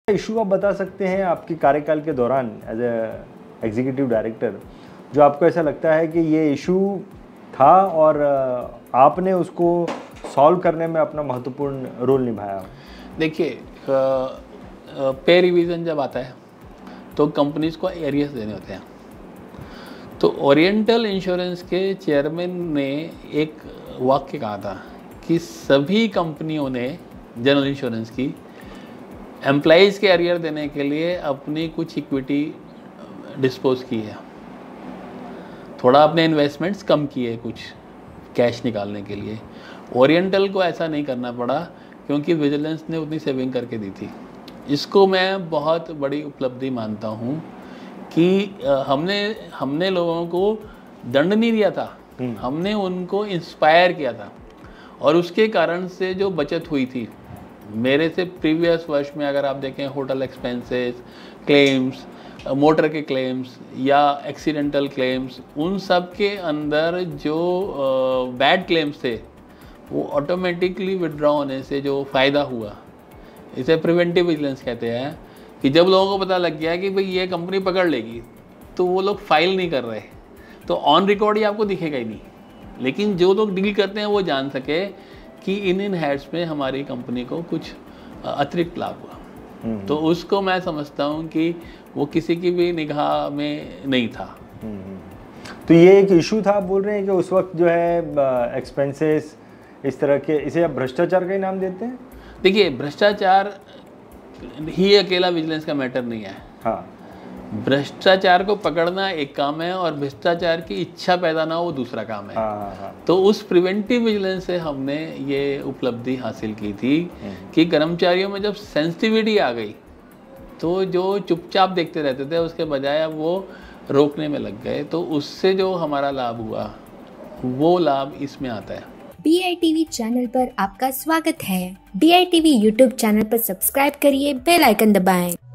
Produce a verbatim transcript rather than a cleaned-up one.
Issue आप बता सकते हैं आपके कार्यकाल के दौरान एज ए एग्जीक्यूटिव डायरेक्टर जो आपको ऐसा लगता है कि ये इशू था और आपने उसको सॉल्व करने में अपना महत्वपूर्ण रोल निभाया? देखिए, पे रिवीजन जब आता है तो कंपनीज को एरियर्स देने होते हैं। तो ओरिएंटल इंश्योरेंस के चेयरमैन ने एक वाक्य कहा था कि सभी कंपनियों ने जनरल इंश्योरेंस की एम्प्लॉइज़ के एरियर देने के लिए अपनी कुछ इक्विटी डिस्पोज की है, थोड़ा अपने इन्वेस्टमेंट्स कम किए कुछ कैश निकालने के लिए। ओरिएंटल को ऐसा नहीं करना पड़ा क्योंकि विजिलेंस ने उतनी सेविंग करके दी थी। इसको मैं बहुत बड़ी उपलब्धि मानता हूँ कि हमने हमने लोगों को दंड नहीं दिया था, हमने उनको इंस्पायर किया था और उसके कारण से जो बचत हुई थी मेरे से प्रीवियस वर्ष में, अगर आप देखें होटल एक्सपेंसेस, क्लेम्स, मोटर के क्लेम्स या एक्सीडेंटल क्लेम्स, उन सब के अंदर जो बैड क्लेम्स थे वो ऑटोमेटिकली विड्रॉ होने से जो फ़ायदा हुआ, इसे प्रिवेंटिव विजिलेंस कहते हैं। कि जब लोगों को पता लग गया कि भाई ये कंपनी पकड़ लेगी तो वो लोग फाइल नहीं कर रहे, तो ऑन रिकॉर्ड ही आपको दिखेगा ही नहीं, लेकिन जो लोग डील करते हैं वो जान सके कि इन इन हेड्स में हमारी कंपनी को कुछ अतिरिक्त लाभ हुआ। तो उसको मैं समझता हूँ कि वो किसी की भी निगाह में नहीं था। तो ये एक इशू था, आप बोल रहे हैं कि उस वक्त जो है एक्सपेंसेस इस तरह के, इसे आप भ्रष्टाचार का ही नाम देते हैं? देखिए, भ्रष्टाचार ही अकेला विजिलेंस का मैटर नहीं है। हाँ, भ्रष्टाचार को पकड़ना एक काम है और भ्रष्टाचार की इच्छा पैदा ना हो वो दूसरा काम है। हाँ, हाँ। तो उस प्रिवेंटिव विजिलेंस से हमने ये उपलब्धि हासिल की थी कि कर्मचारियों में जब सेंसिटिविटी आ गई तो जो चुपचाप देखते रहते थे उसके बजाय अब वो रोकने में लग गए, तो उससे जो हमारा लाभ हुआ वो लाभ इसमें आता है। B I T V channel पर आपका स्वागत है। B I T V YouTube channel पर सब्सक्राइब करिए, बेल आइकन दबाएं।